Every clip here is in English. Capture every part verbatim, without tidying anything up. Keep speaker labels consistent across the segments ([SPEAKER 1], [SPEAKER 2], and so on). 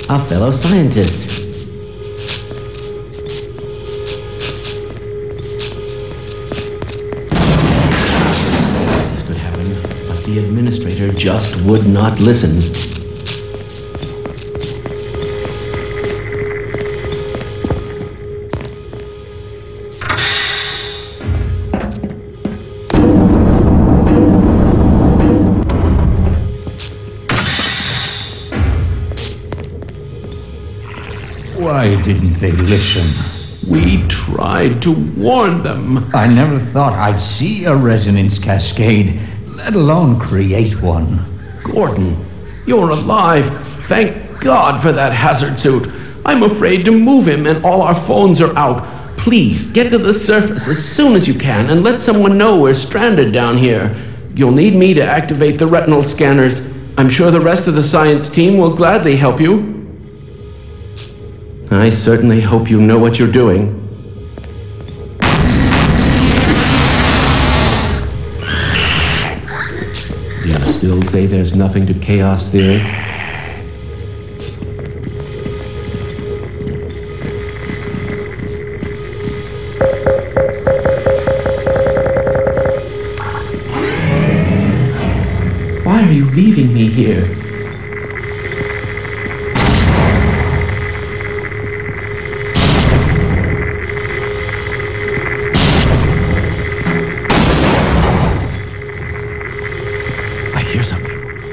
[SPEAKER 1] a fellow scientist. This could happen, but the administrator just would not listen.
[SPEAKER 2] Why didn't they listen?
[SPEAKER 1] We tried to warn them.
[SPEAKER 2] I never thought I'd see a resonance cascade, let alone create one.
[SPEAKER 1] Gordon, you're alive. Thank God for that hazard suit. I'm afraid to move him and all our phones are out. Please, get to the surface as soon as you can and let someone know we're stranded down here. You'll need me to activate the retinal scanners. I'm sure the rest of the science team will gladly help you. I certainly hope you know what you're doing. Do you still say there's nothing to chaos theory? Why are you leaving me here? Hear something.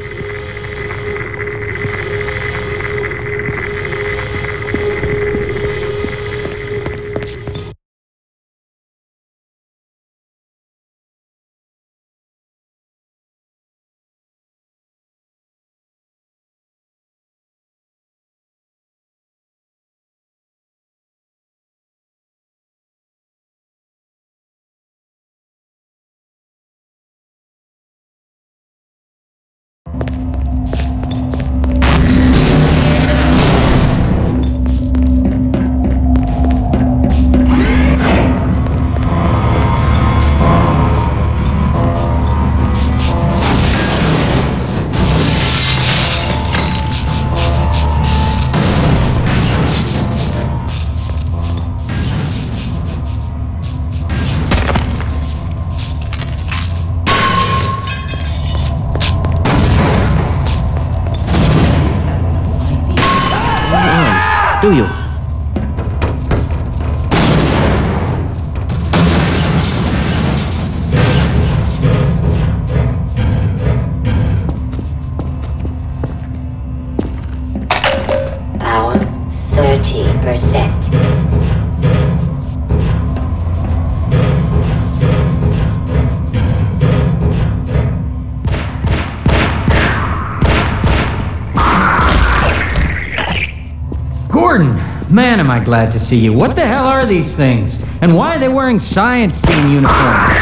[SPEAKER 1] Do you?
[SPEAKER 3] Power thirty percent.
[SPEAKER 2] Gordon, man, am I glad to see you. What the hell are these things? And why are they wearing science team uniforms?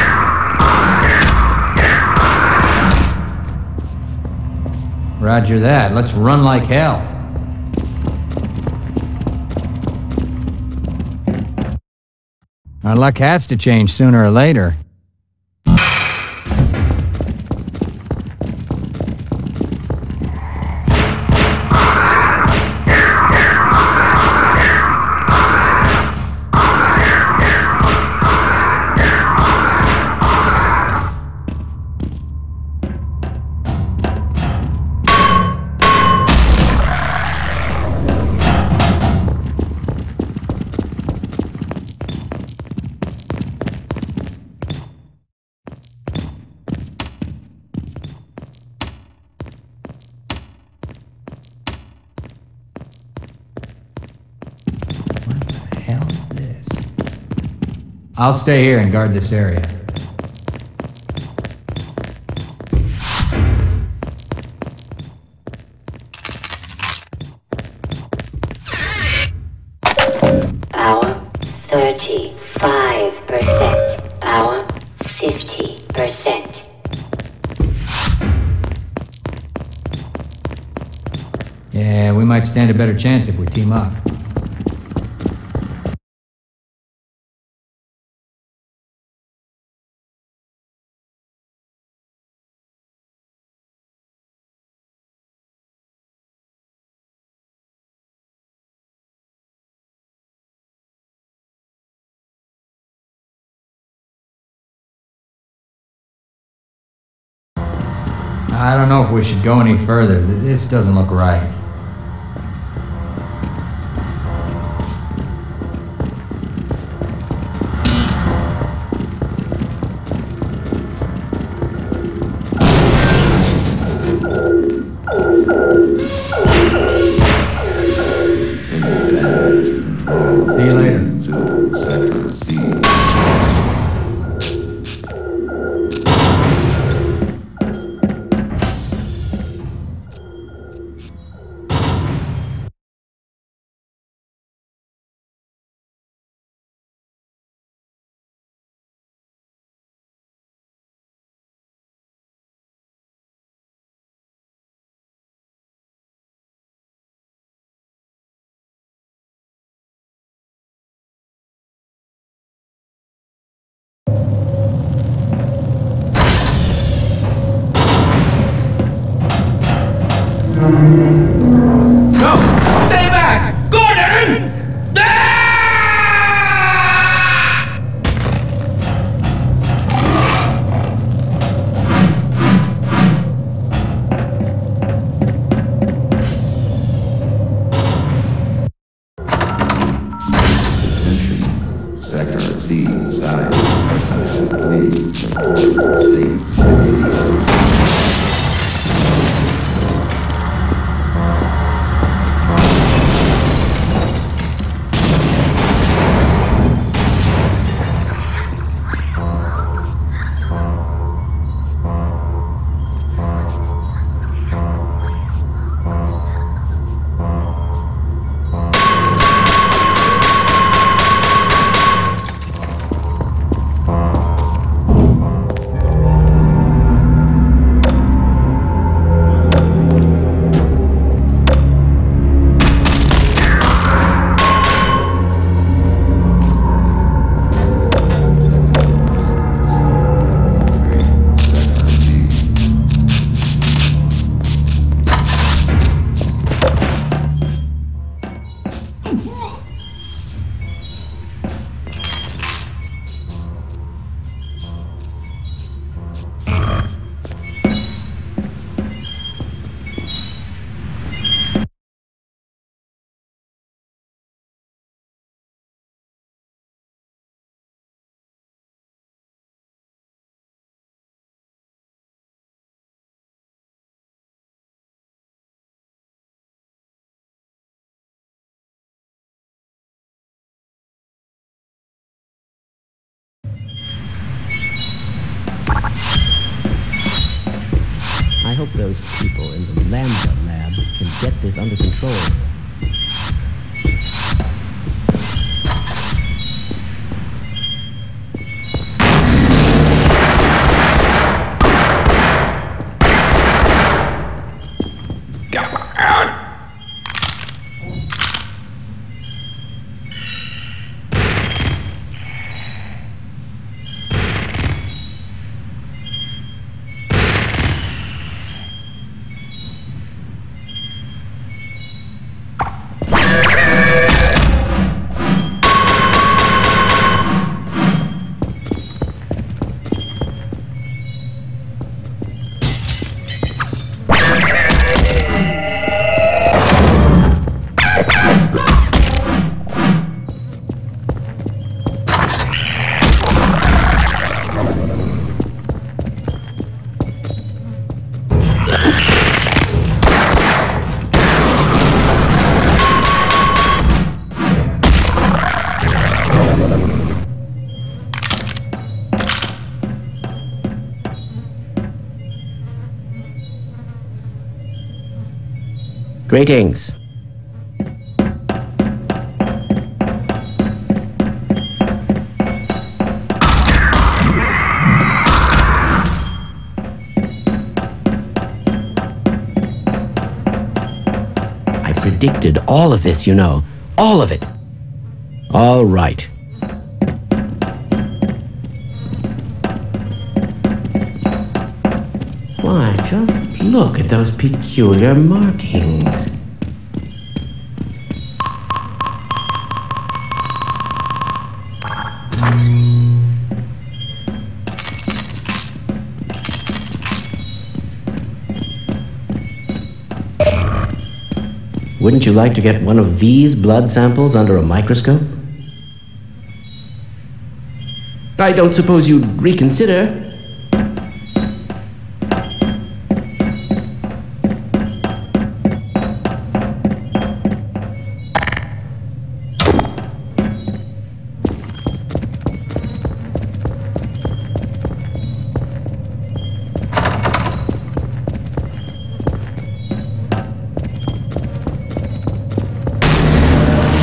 [SPEAKER 2] Roger that. Let's run like hell. Our luck has to change sooner or later. I'll stay here and guard this area.
[SPEAKER 3] Power thirty-five percent. Power fifty percent.
[SPEAKER 2] Yeah, we might stand a better chance if we team up. I don't know if we should go any further. This doesn't look right. See you later.
[SPEAKER 1] No! Stay back! Gordon! Ah!
[SPEAKER 4] Sector C, side, please, please,
[SPEAKER 5] I hope those people in the Lambda lab can get this under control. Greetings. I predicted all of this, you know. All of it. All right. Why, just look at those peculiar markings. Wouldn't you like to get one of these blood samples under a microscope?
[SPEAKER 1] I don't suppose you'd reconsider.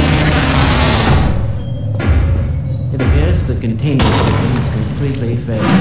[SPEAKER 5] The containment system is completely failed.